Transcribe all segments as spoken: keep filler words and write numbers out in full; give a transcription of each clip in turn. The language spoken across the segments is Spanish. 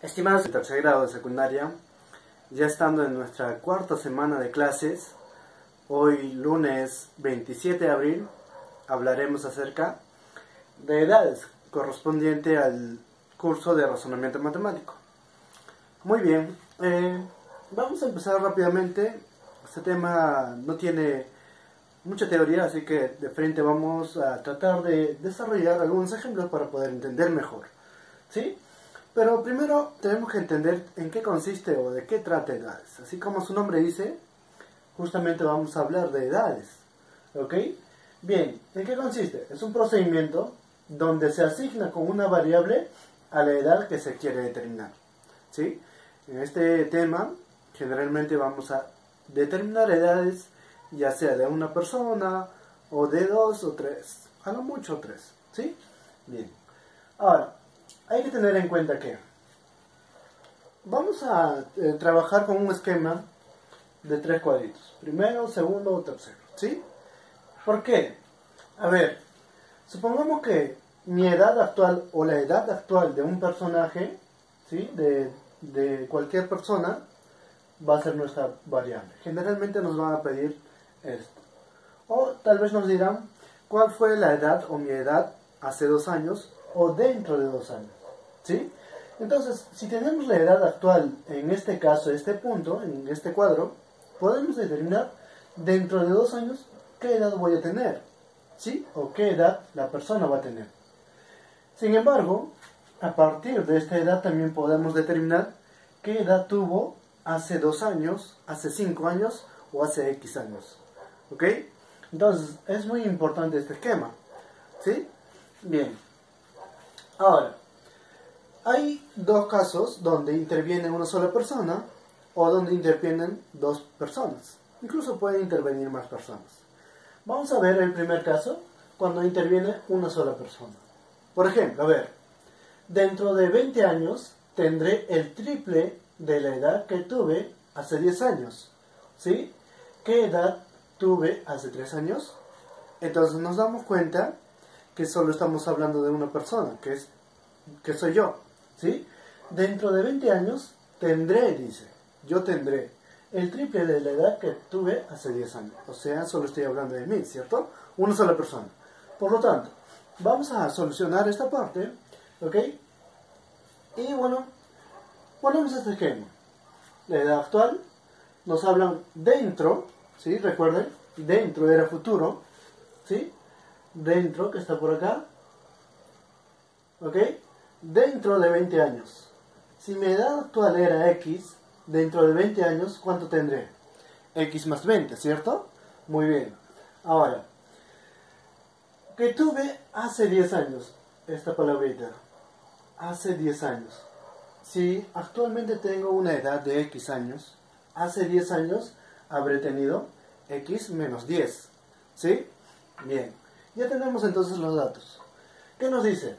Estimados de tercer grado de secundaria, ya estando en nuestra cuarta semana de clases, hoy lunes veintisiete de abril hablaremos acerca de edades correspondiente al curso de razonamiento matemático. Muy bien, eh, vamos a empezar rápidamente. Este tema no tiene mucha teoría, así que de frente vamos a tratar de desarrollar algunos ejemplos para poder entender mejor, ¿sí? Pero primero tenemos que entender en qué consiste o de qué trata edades. Así como su nombre dice, justamente vamos a hablar de edades, ¿ok? Bien, ¿en qué consiste? Es un procedimiento donde se asigna con una variable a la edad que se quiere determinar, ¿sí? En este tema, generalmente vamos a determinar edades, ya sea de una persona, o de dos o tres, a lo mucho tres, ¿sí? Bien, ahora, hay que tener en cuenta que vamos a eh, trabajar con un esquema de tres cuadritos, primero, segundo o tercero, ¿sí? ¿Por qué? A ver, supongamos que mi edad actual o la edad actual de un personaje, ¿sí? de, de cualquier persona, va a ser nuestra variable. Generalmente nos van a pedir esto. O tal vez nos dirán cuál fue la edad o mi edad hace dos años o dentro de dos años, ¿sí? Entonces, si tenemos la edad actual, en este caso, este punto, en este cuadro, podemos determinar dentro de dos años qué edad voy a tener, ¿sí? O qué edad la persona va a tener. Sin embargo, a partir de esta edad también podemos determinar qué edad tuvo hace dos años, hace cinco años o hace X años, ¿ok? Entonces, es muy importante este esquema, ¿sí? Bien. Ahora, hay dos casos donde interviene una sola persona o donde intervienen dos personas. Incluso pueden intervenir más personas. Vamos a ver el primer caso, cuando interviene una sola persona. Por ejemplo, a ver, dentro de veinte años tendré el triple de la edad que tuve hace diez años, ¿sí? ¿Qué edad tuve hace tres años? Entonces nos damos cuenta que solo estamos hablando de una persona, que es que soy yo, ¿sí? Dentro de veinte años tendré, dice, yo tendré el triple de la edad que tuve hace diez años. O sea, solo estoy hablando de mí, ¿cierto? Una sola persona. Por lo tanto, vamos a solucionar esta parte, ¿ok? Y bueno, ponemos este esquema. La edad actual, nos hablan dentro, ¿sí? Recuerden, dentro era futuro, ¿sí? Dentro, que está por acá, ¿ok? Dentro de veinte años. Si mi edad actual era X, dentro de veinte años, ¿cuánto tendré? X más veinte, ¿cierto? Muy bien. Ahora, que tuve hace diez años, esta palabrita, hace diez años. Si actualmente tengo una edad de X años, hace diez años habré tenido X menos diez, ¿sí? Bien, ya tenemos entonces los datos. ¿Qué nos dice?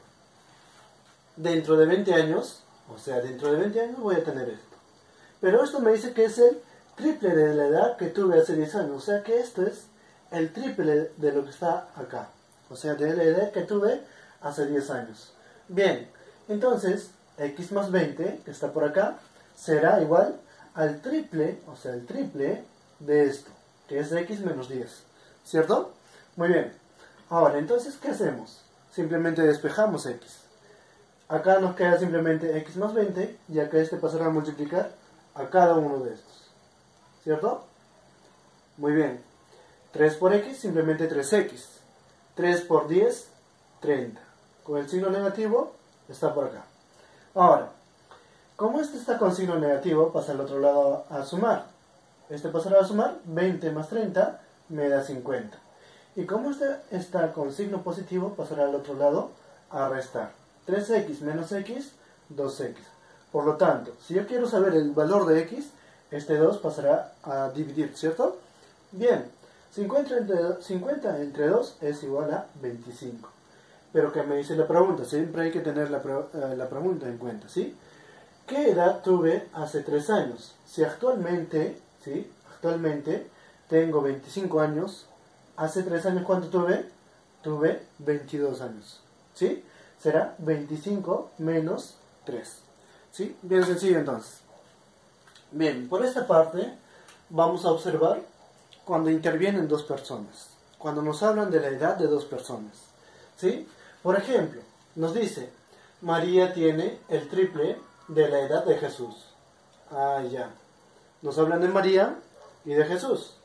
Dentro de veinte años, o sea, dentro de veinte años voy a tener esto. Pero esto me dice que es el triple de la edad que tuve hace diez años. O sea que esto es el triple de lo que está acá. O sea, de la edad que tuve hace diez años. Bien, entonces, X más veinte, que está por acá, será igual al triple, o sea, el triple de esto, que es X menos diez. ¿Cierto? Muy bien. Ahora, entonces, ¿qué hacemos? Simplemente despejamos X. Acá nos queda simplemente X más veinte, y acá este pasará a multiplicar a cada uno de estos. ¿Cierto? Muy bien. tres por X, simplemente tres X. tres por diez, treinta. Con el signo negativo, está por acá. Ahora, como este está con signo negativo, pasa al otro lado a sumar. Este pasará a sumar, veinte más treinta me da cincuenta. Y como este está con signo positivo, pasará al otro lado a restar. tres X menos X, dos X. Por lo tanto, si yo quiero saber el valor de X, este dos pasará a dividir, ¿cierto? Bien, cincuenta entre, cincuenta entre dos es igual a veinticinco. Pero que me dice la pregunta, siempre hay que tener la, pre eh, la pregunta en cuenta, ¿sí? ¿Qué edad tuve hace tres años? Si actualmente, ¿sí? Actualmente tengo veinticinco años, hace tres años ¿cuánto tuve? Tuve veintidós años, ¿sí? Será veinticinco menos tres. ¿Sí? Bien sencillo entonces. Bien, por esta parte vamos a observar cuando intervienen dos personas, cuando nos hablan de la edad de dos personas. ¿Sí? Por ejemplo, nos dice, María tiene el triple de la edad de Jesús. Ah, ya. Nos hablan de María y de Jesús.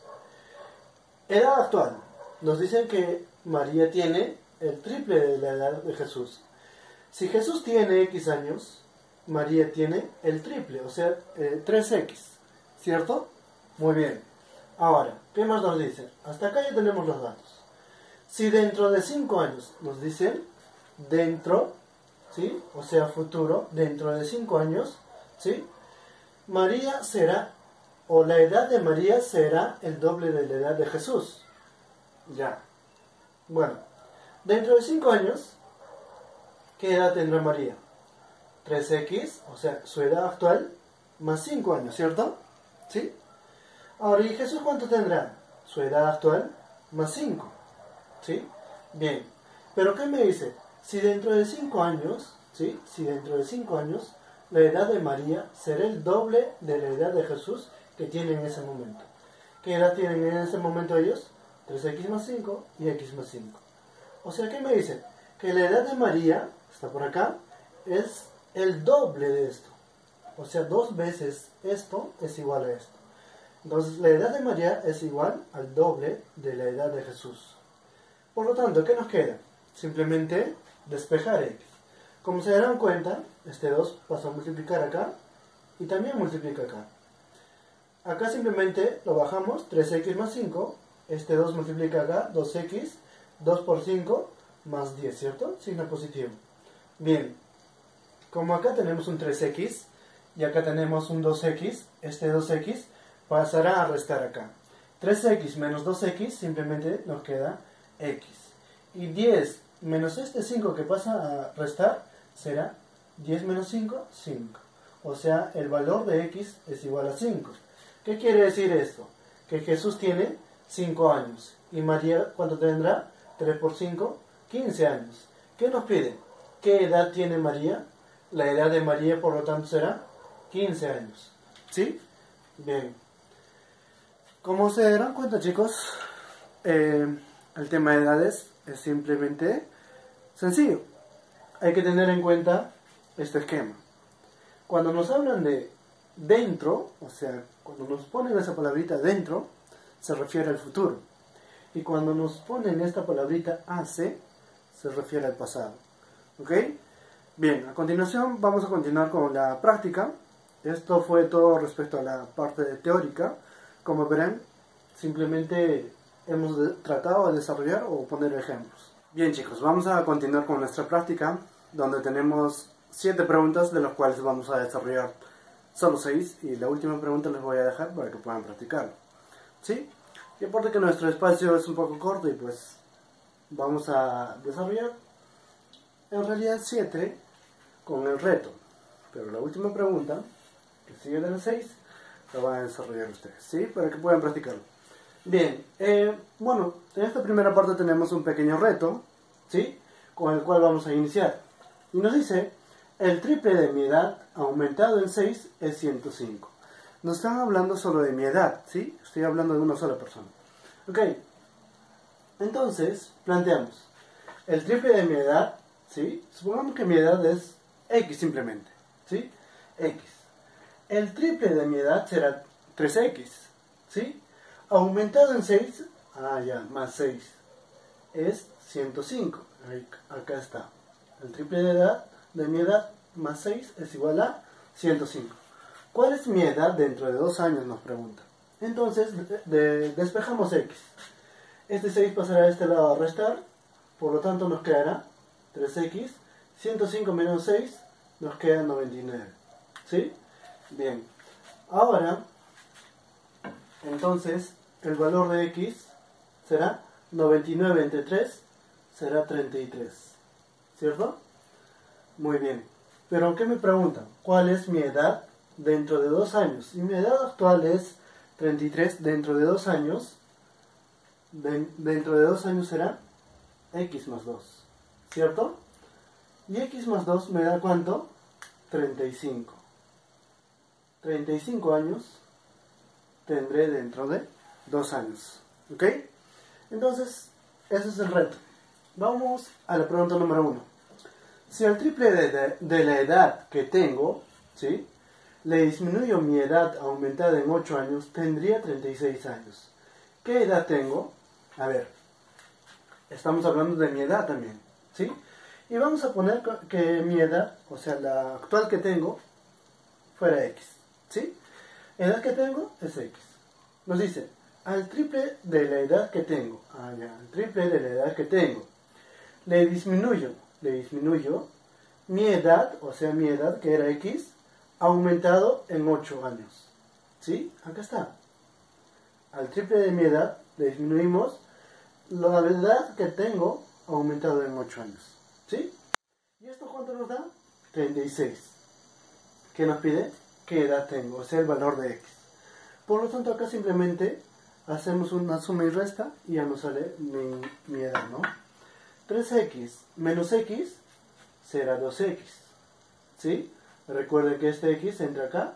Edad actual. Nos dicen que María tiene el triple de la edad de Jesús. Si Jesús tiene X años, María tiene el triple, o sea, eh, tres equis. ¿Cierto? Muy bien. Ahora, ¿qué más nos dicen? Hasta acá ya tenemos los datos. Si dentro de cinco años nos dicen dentro, ¿sí? O sea, futuro, dentro de cinco años, ¿sí? María será, o la edad de María será el doble de la edad de Jesús. Ya. Bueno, dentro de cinco años, ¿qué edad tendrá María? tres equis, o sea, su edad actual, más cinco años, ¿cierto? ¿Sí? Ahora, ¿y Jesús cuánto tendrá? Su edad actual, más cinco. ¿Sí? Bien. Pero ¿qué me dice? Si dentro de cinco años, ¿sí? Si dentro de cinco años, la edad de María será el doble de la edad de Jesús que tiene en ese momento. ¿Qué edad tienen en ese momento ellos? tres equis más cinco y X más cinco. O sea, ¿qué me dice? Que la edad de María, está por acá, es el doble de esto. O sea, dos veces esto es igual a esto. Entonces, la edad de María es igual al doble de la edad de Jesús. Por lo tanto, ¿qué nos queda? Simplemente despejar X. Como se darán cuenta, este dos pasa a multiplicar acá y también multiplica acá. Acá simplemente lo bajamos, tres equis más cinco. Este dos multiplica acá, dos equis, dos por cinco, más diez, ¿cierto? Signo positivo. Bien, como acá tenemos un tres equis y acá tenemos un dos equis, este dos equis pasará a restar acá. tres equis menos dos equis simplemente nos queda X. Y diez menos este cinco que pasa a restar será diez menos cinco, cinco. O sea, el valor de X es igual a cinco. ¿Qué quiere decir esto? Que Jesús tiene cinco años. ¿Y María cuánto tendrá? tres por cinco, quince años. ¿Qué nos pide? ¿Qué edad tiene María? La edad de María, por lo tanto, será quince años. ¿Sí? Bien. Como se darán cuenta, chicos, eh, el tema de edades es simplemente sencillo. Hay que tener en cuenta este esquema. Cuando nos hablan de dentro, o sea, cuando nos ponen esa palabrita dentro, se refiere al futuro. Y cuando nos ponen esta palabrita hace, se refiere al pasado. ¿Ok? Bien, a continuación vamos a continuar con la práctica. Esto fue todo respecto a la parte teórica. Como verán, simplemente hemos de, tratado de desarrollar o poner ejemplos. Bien, chicos, vamos a continuar con nuestra práctica, donde tenemos siete preguntas, de las cuales vamos a desarrollar solo seis, y la última pregunta les voy a dejar para que puedan practicarlo. ¿Sí? Y aparte que nuestro espacio es un poco corto y pues vamos a desarrollar en realidad siete con el reto. Pero la última pregunta, que sigue de las seis, la van a desarrollar ustedes, ¿sí? Para que puedan practicarlo. Bien, eh, bueno, en esta primera parte tenemos un pequeño reto, ¿sí? Con el cual vamos a iniciar. Y nos dice, el triple de mi edad aumentado en seis es ciento cinco. Nos están hablando solo de mi edad, ¿sí? Estoy hablando de una sola persona. Ok, entonces, planteamos, el triple de mi edad, ¿sí? Supongamos que mi edad es X simplemente, ¿sí? X. El triple de mi edad será tres equis, ¿sí? Aumentado en seis, ah ya, más seis, es ciento cinco. Ahí, acá está. El triple de edad de mi edad más seis es igual a ciento cinco. ¿Cuál es mi edad dentro de dos años? Nos pregunta. Entonces, de, de, despejamos X. Este seis pasará a este lado a restar, por lo tanto nos quedará tres equis. ciento cinco menos seis nos queda noventa y nueve. ¿Sí? Bien. Ahora, entonces, el valor de X será noventa y nueve entre tres, será treinta y tres. ¿Cierto? Muy bien. Pero, ¿qué me preguntan? ¿Cuál es mi edad dentro de dos años? Y mi edad actual es treinta y tres. Dentro de dos años, de, dentro de dos años será X más dos. ¿Cierto? Y X más dos me da ¿cuánto? treinta y cinco. treinta y cinco años tendré dentro de dos años. ¿Ok? Entonces, ese es el reto. Vamos a la pregunta número uno. Si al triple de, de, de la edad que tengo, ¿sí?, le disminuyo mi edad aumentada en ocho años, tendría treinta y seis años. ¿Qué edad tengo? A ver, estamos hablando de mi edad también, ¿sí? Y vamos a poner que mi edad, o sea, la actual que tengo, fuera X, ¿sí? Edad que tengo es X. Nos dice, al triple de la edad que tengo, ah, ya, al triple de la edad que tengo, le disminuyo, le disminuyo mi edad, o sea, mi edad que era X, aumentado en ocho años. ¿Sí? Acá está. Al triple de mi edad le disminuimos la edad que tengo aumentado en ocho años. ¿Sí? ¿Y esto cuánto nos da? treinta y seis. ¿Qué nos pide? ¿Qué edad tengo? O sea, el valor de X. Por lo tanto, acá simplemente hacemos una suma y resta y ya nos sale mi, mi edad, ¿no? tres X menos X será dos X. ¿Sí? Recuerden que este X entra acá,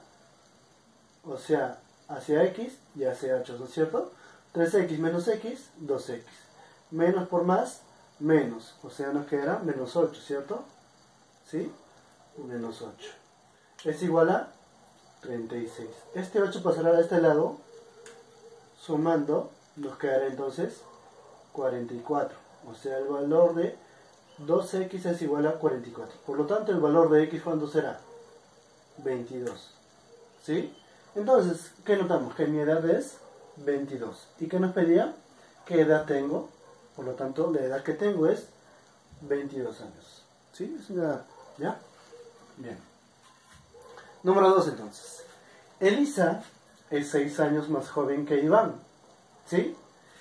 o sea, hacia X y hacia ocho, ¿no es cierto? tres X menos X, dos X. Menos por más, menos. O sea, nos quedará menos ocho, ¿cierto? ¿Sí? Menos ocho. Es igual a treinta y seis. Este ocho pasará a este lado, sumando, nos quedará entonces cuarenta y cuatro. O sea, el valor de dos X es igual a cuarenta y cuatro. Por lo tanto, el valor de X, ¿cuánto será? veintidós. ¿Sí? Entonces, ¿qué notamos? Que mi edad es veintidós. ¿Y qué nos pedía? ¿Qué edad tengo? Por lo tanto, la edad que tengo es veintidós años. ¿Sí? Es una edad. ¿Ya? Bien. Número dos, entonces. Elisa es seis años más joven que Iván. ¿Sí?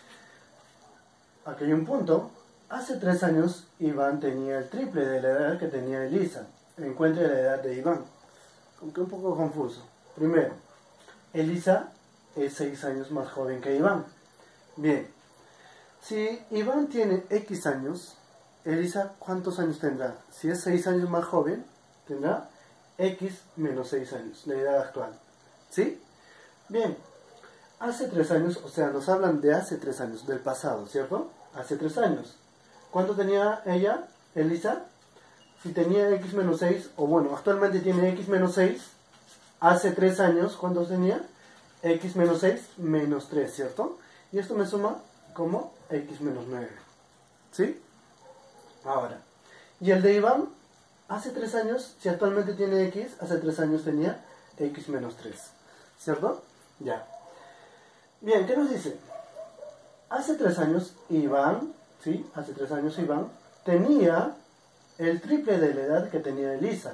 Aquí hay un punto. Hace tres años Iván tenía el triple de la edad que tenía Elisa. Encuentre la edad de Iván. Aunque un poco confuso. Primero, Elisa es seis años más joven que Iván. Bien, si Iván tiene X años, Elisa, ¿cuántos años tendrá? Si es seis años más joven, tendrá X menos seis años, la edad actual. ¿Sí? Bien, hace tres años, o sea, nos hablan de hace tres años, del pasado, ¿cierto? Hace tres años. ¿Cuánto tenía ella, Elisa? Si tenía X menos seis, o bueno, actualmente tiene X menos seis, hace tres años, ¿cuántos tenía? X menos seis menos tres, ¿cierto? Y esto me suma como X menos nueve. ¿Sí? Ahora, ¿y el de Iván? Hace tres años, si actualmente tiene X, hace tres años tenía X menos tres. ¿Cierto? Ya. Bien, ¿qué nos dice? Hace tres años Iván, ¿sí? Hace tres años Iván tenía el triple de la edad que tenía Elisa.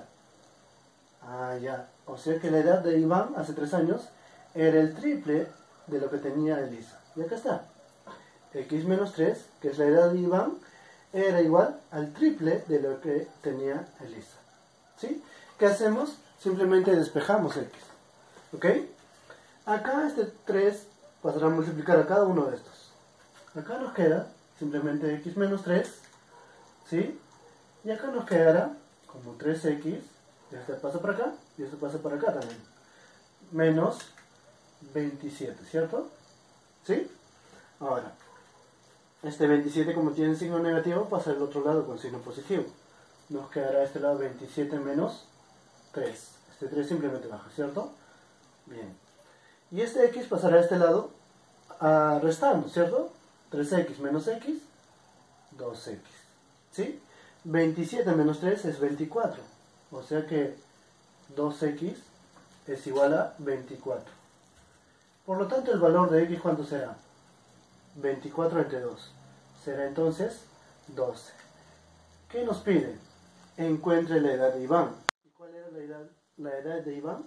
Ah, ya. O sea que la edad de Iván hace tres años era el triple de lo que tenía Elisa. Y acá está. X menos tres, que es la edad de Iván, era igual al triple de lo que tenía Elisa. ¿Sí? ¿Qué hacemos? Simplemente despejamos X. ¿Ok? Acá este tres pasará a multiplicar a cada uno de estos. Acá nos queda simplemente X menos tres. ¿Sí? Y acá nos quedará como tres X, y este pasa para acá, y esto pasa para acá también, menos veintisiete, ¿cierto? ¿Sí? Ahora, este veintisiete, como tiene signo negativo, pasa al otro lado con signo positivo. Nos quedará a este lado veintisiete menos tres. Este tres simplemente baja, ¿cierto? Bien. Y este X pasará a este lado a restando, ¿cierto? tres X menos X, dos X. ¿Sí? veintisiete menos tres es veinticuatro. O sea que dos X es igual a veinticuatro. Por lo tanto, el valor de X, ¿cuánto será? veinticuatro entre dos. Será entonces doce. ¿Qué nos pide? Encuentre la edad de Iván. ¿Y cuál era la edad, la edad de Iván?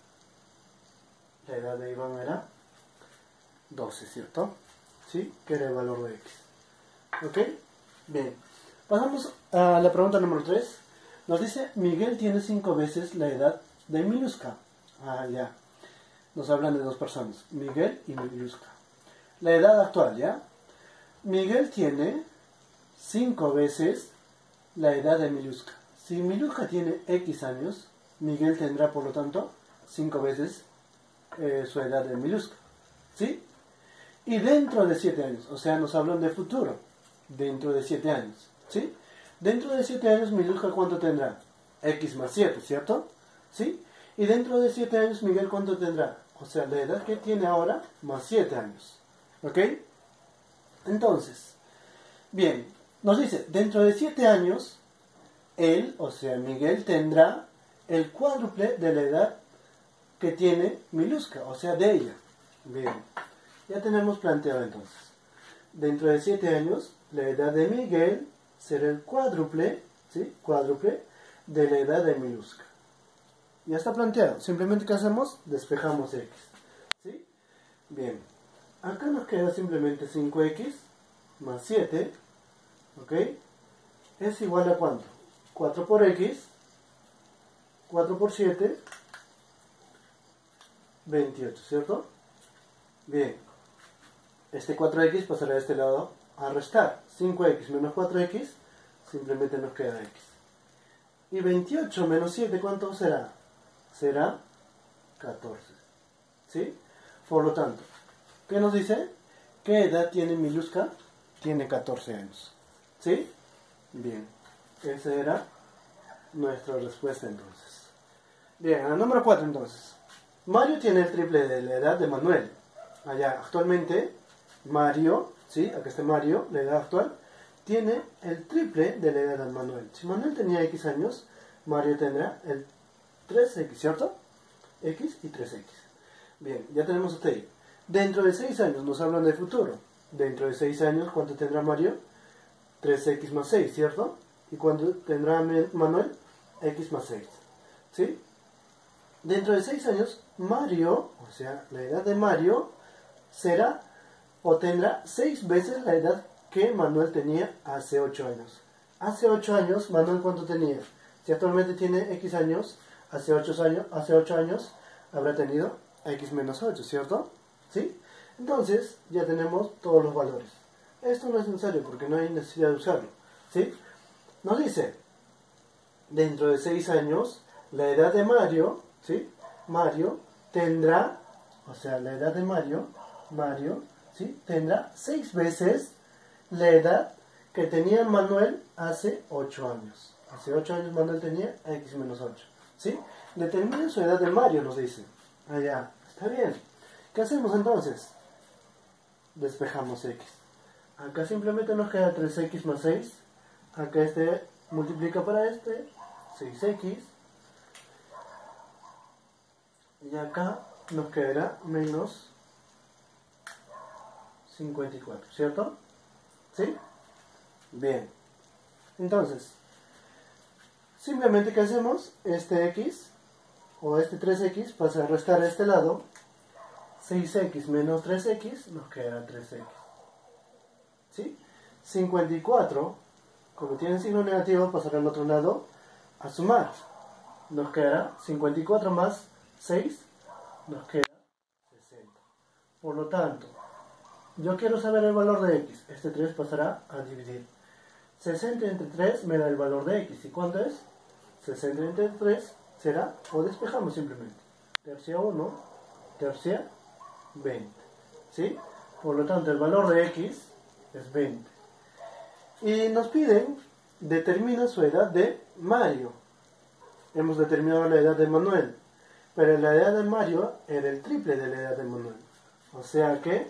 La edad de Iván era doce, ¿cierto? ¿Sí? Que era el valor de X. ¿Ok? Bien. Pasamos a la pregunta número tres. Nos dice, Miguel tiene cinco veces la edad de Miluska. Ah, ya. Nos hablan de dos personas, Miguel y Miluska. La edad actual, ¿ya? Miguel tiene cinco veces la edad de Miluska. Si Miluska tiene X años, Miguel tendrá, por lo tanto, cinco veces eh, su edad de Miluska, ¿sí? Y dentro de siete años, o sea, nos hablan de futuro, dentro de siete años, ¿sí? Dentro de siete años, Miluska, ¿cuánto tendrá? X más siete, ¿cierto? ¿Sí? Y dentro de siete años, Miguel, ¿cuánto tendrá? O sea, la edad que tiene ahora, más siete años, ¿ok? Entonces, bien, nos dice, dentro de siete años, él, o sea, Miguel, tendrá el cuádruple de la edad que tiene Miluska, o sea, de ella. Bien, ya tenemos planteado entonces. Dentro de siete años, la edad de Miguel será el cuádruple, ¿sí? Cuádruple de la edad de Miluska. Ya está planteado. Simplemente, ¿qué hacemos? Despejamos X, ¿sí? Bien, acá nos queda simplemente cinco X más siete, ¿ok? Es igual a ¿cuánto? cuatro por X, cuatro por siete, veintiocho, ¿cierto? Bien, este cuatro X pasará de este lado a restar. cinco X menos cuatro X, simplemente nos queda X. Y veintiocho menos siete, ¿cuánto será? Será catorce, ¿sí? Por lo tanto, ¿qué nos dice? ¿Qué edad tiene Miluska? Tiene catorce años, ¿sí? Bien, esa era nuestra respuesta entonces. Bien, al número cuatro entonces. Mario tiene el triple de la edad de Manuel. Allá, actualmente, Mario, ¿sí? Acá está Mario, la edad actual, tiene el triple de la edad de Manuel. Si Manuel tenía X años, Mario tendrá el tres X, ¿cierto? X y tres X. Bien, ya tenemos hasta ahí. Dentro de seis años nos hablan del futuro. Dentro de seis años, ¿cuánto tendrá Mario? tres X más seis, ¿cierto? ¿Y cuánto tendrá Manuel? X más seis, ¿sí? Dentro de seis años, Mario, o sea, la edad de Mario, será o tendrá seis veces la edad que Manuel tenía hace ocho años. Hace ocho años, Manuel, ¿cuánto tenía? Si actualmente tiene X años, hace ocho años, hace ocho años habrá tenido X menos ocho, ¿cierto? ¿Sí? Entonces, ya tenemos todos los valores. Esto no es necesario porque no hay necesidad de usarlo, ¿sí? Nos dice, dentro de seis años, la edad de Mario, ¿sí? Mario tendrá, o sea, la edad de Mario, Mario, ¿sí? Tendrá seis veces la edad que tenía Manuel hace ocho años. Hace ocho años Manuel tenía X menos ocho, ¿sí? Determina su edad de Mario, nos dice. Allá, está bien. ¿Qué hacemos entonces? Despejamos X. Acá simplemente nos queda tres X más seis. Acá este multiplica para este, seis X. Y acá nos quedará menos cincuenta y cuatro, ¿cierto? ¿Sí? Bien. Entonces, simplemente ¿qué hacemos? Este X, o este tres X, pasa a restar a este lado. seis X menos tres X, nos quedará tres X. ¿Sí? cincuenta y cuatro, como tiene signo negativo, pasará al otro lado a sumar. Nos quedará cincuenta y cuatro más seis, nos queda sesenta. Por lo tanto, yo quiero saber el valor de X. Este tres pasará a dividir. sesenta entre tres me da el valor de X. ¿Y cuánto es? sesenta entre tres será, o despejamos simplemente. Tercia uno, tercia veinte. ¿Sí? Por lo tanto, el valor de X es veinte. Y nos piden, determina su edad de Mario. Hemos determinado la edad de Manuel. Pero la edad de Mario era el triple de la edad de Manuel. O sea que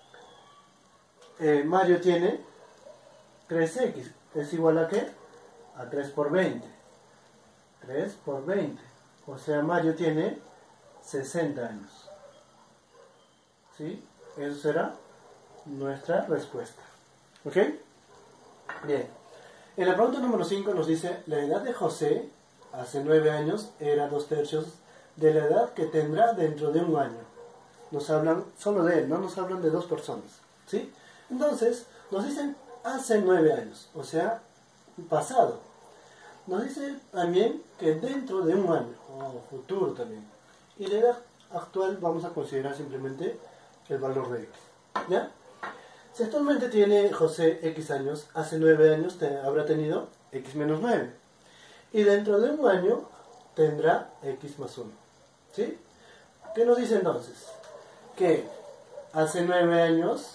eh, Mario tiene tres X. ¿Es igual a qué? A tres por veinte. tres por veinte. O sea, Mario tiene sesenta años. ¿Sí? Eso será nuestra respuesta. ¿Ok? Bien. En la pregunta número cinco nos dice, la edad de José hace nueve años era dos tercios de la edad que tendrá dentro de un año. Nos hablan solo de él, no nos hablan de dos personas. ¿Sí? Entonces, nos dicen hace nueve años, o sea, pasado. Nos dice también que dentro de un año, o futuro también. Y la edad actual vamos a considerar simplemente el valor de X. ¿Ya? Si actualmente tiene José X años, hace nueve años te, habrá tenido X menos nueve. Y dentro de un año tendrá X más uno. ¿Sí? ¿Sí? ¿Qué nos dice entonces? Que hace nueve años,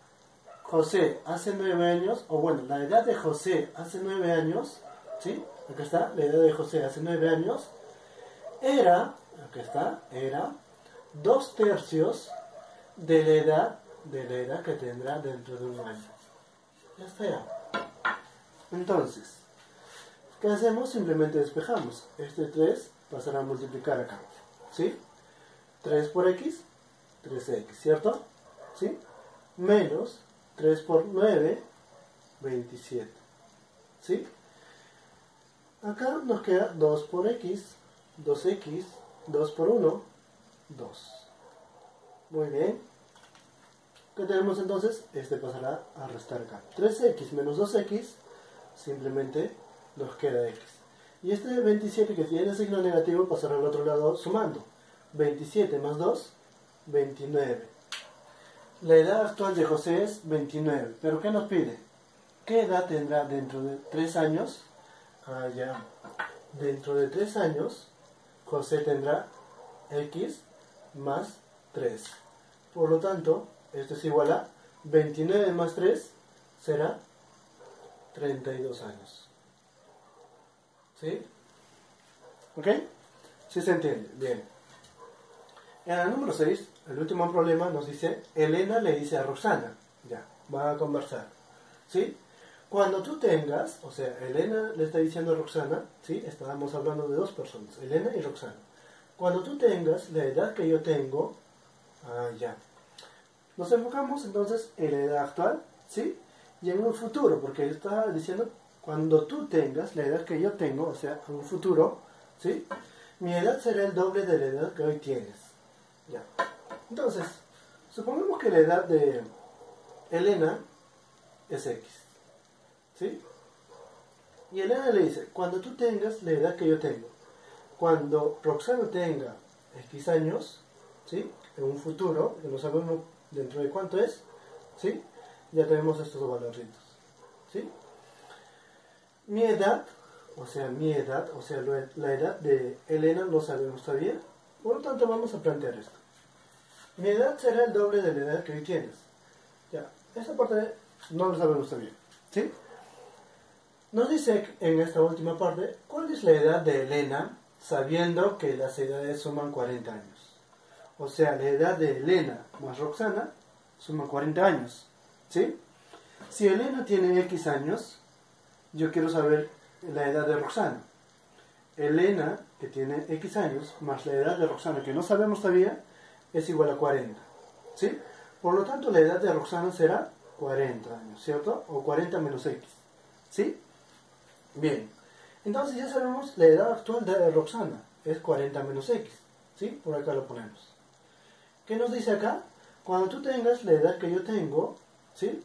José hace nueve años, o bueno, la edad de José hace nueve años, ¿sí? Acá está, la edad de José hace nueve años, era, acá está, era dos tercios de la edad, de la edad que tendrá dentro de un año. Ya está ya. Entonces, ¿qué hacemos? Simplemente despejamos. Este tres pasará a multiplicar acá, ¿sí? tres por x, tres x, ¿cierto? ¿Sí? Menos tres por nueve, veintisiete, ¿sí? Acá nos queda dos por x, dos x, dos por uno, dos. Muy bien. ¿Qué tenemos entonces? Este pasará a restar acá. tres x menos dos x, simplemente nos queda x. Y este veintisiete que tiene signo negativo pasará al otro lado sumando. veintisiete más dos, veintinueve. La edad actual de José es veintinueve. ¿Pero qué nos pide? ¿Qué edad tendrá dentro de tres años? Ah, ya. Dentro de tres años, José tendrá x más tres. Por lo tanto, esto es igual a veintinueve más tres será treinta y dos años. ¿Sí? ¿Ok? ¿Sí se entiende? Bien. En el número seis, el último problema nos dice, Elena le dice a Roxana, ya, va a conversar. ¿Sí? Cuando tú tengas, o sea, Elena le está diciendo a Roxana, ¿sí? Estábamos hablando de dos personas, Elena y Roxana. Cuando tú tengas la edad que yo tengo, ah, ya. Nos enfocamos entonces en la edad actual, ¿sí? Y en un futuro, porque está diciendo, cuando tú tengas la edad que yo tengo, o sea, en un futuro, ¿sí? Mi edad será el doble de la edad que hoy tienes. Ya. Entonces, supongamos que la edad de Elena es X, ¿sí? Y Elena le dice, cuando tú tengas la edad que yo tengo, cuando Roxana tenga X años, ¿sí? En un futuro, que no sabemos dentro de cuánto es, ¿sí? Ya tenemos estos valorcitos, ¿sí? Mi edad, o sea, mi edad, o sea, la edad de Elena no sabemos todavía, por lo tanto vamos a plantear esto. Mi edad será el doble de la edad que hoy tienes. Ya, esta parte no lo sabemos todavía, ¿sí? Nos dice en esta última parte, ¿cuál es la edad de Elena sabiendo que las edades suman cuarenta años? O sea, la edad de Elena más Roxana suma cuarenta años, ¿sí? Si Elena tiene X años, yo quiero saber la edad de Roxana. Elena, que tiene X años, más la edad de Roxana, que no sabemos todavía, es igual a cuarenta, ¿sí? Por lo tanto, la edad de Roxana será cuarenta años, ¿cierto? O cuarenta menos X, ¿sí? Bien, entonces ya sabemos la edad actual de Roxana, es cuarenta menos X, ¿sí? Por acá lo ponemos. ¿Qué nos dice acá? Cuando tú tengas la edad que yo tengo, ¿sí?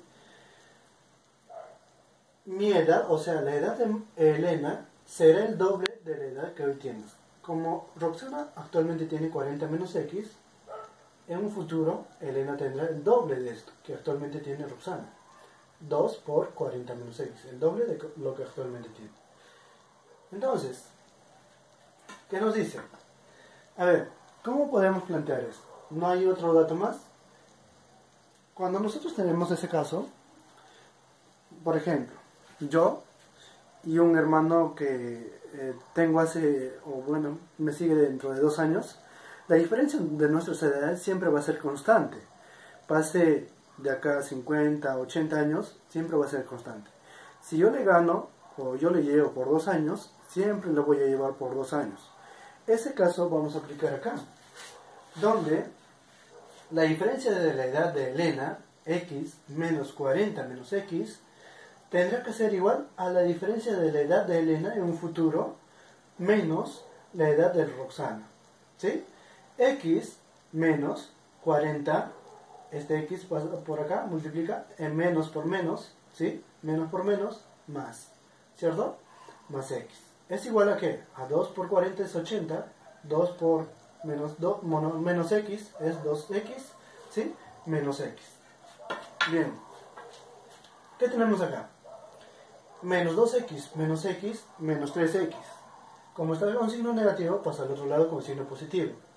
Mi edad, o sea, la edad de Elena, será el doble de la edad que hoy tienes. Como Roxana actualmente tiene cuarenta menos X, en un futuro Elena tendrá el doble de esto que actualmente tiene Roxana. dos por cuarenta menos X, el doble de lo que actualmente tiene. Entonces, ¿qué nos dice? A ver, ¿cómo podemos plantear esto? ¿No hay otro dato más? Cuando nosotros tenemos ese caso, por ejemplo, yo y un hermano que eh, tengo hace, o bueno, me sigue dentro de dos años, la diferencia de nuestras edades siempre va a ser constante. Pase de acá a cincuenta, ochenta años, siempre va a ser constante. Si yo le gano, o yo le llevo por dos años, siempre lo voy a llevar por dos años. Ese caso vamos a aplicar acá, donde la diferencia de la edad de Elena, X, menos cuarenta menos X, tendrá que ser igual a la diferencia de la edad de Elena en un futuro, menos la edad de Roxana, ¿sí? X menos cuarenta, este X pasa por acá, multiplica en menos por menos, ¿sí? Menos por menos, más, ¿cierto? Más X. ¿Es igual a qué? A dos por cuarenta es ochenta, dos por menos, dos, mono, menos X es dos X, ¿sí? Menos X. Bien. ¿Qué tenemos acá? Menos dos X menos X menos tres X. Como está con signo negativo, pasa al otro lado con signo positivo.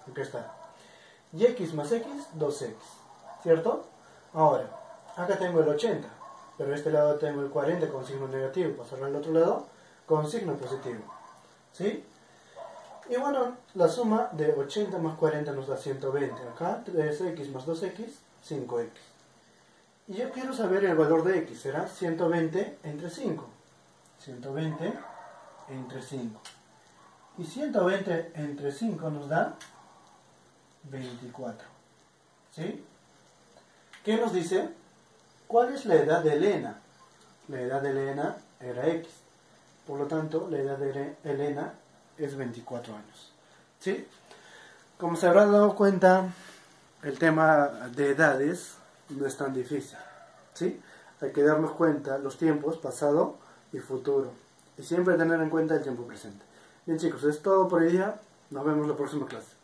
Aquí está. Y x más x, dos x. ¿Cierto? Ahora, acá tengo el ochenta. Pero a este lado tengo el cuarenta con signo negativo. Pasarlo al otro lado con signo positivo. ¿Sí? Y bueno, la suma de ochenta más cuarenta nos da ciento veinte. Acá tres x más dos x, cinco x. Y yo quiero saber el valor de x. Será ciento veinte entre cinco. ciento veinte entre cinco. Y ciento veinte entre cinco nos da veinticuatro. ¿Sí? ¿Qué nos dice? ¿Cuál es la edad de Elena? La edad de Elena era x. Por lo tanto, la edad de Elena es veinticuatro años. ¿Sí? Como se habrá dado cuenta, el tema de edades no es tan difícil. ¿Sí? Hay que darnos cuenta los tiempos pasado y futuro. Y siempre tener en cuenta el tiempo presente. Bien chicos, es todo por hoy día. Nos vemos en la próxima clase.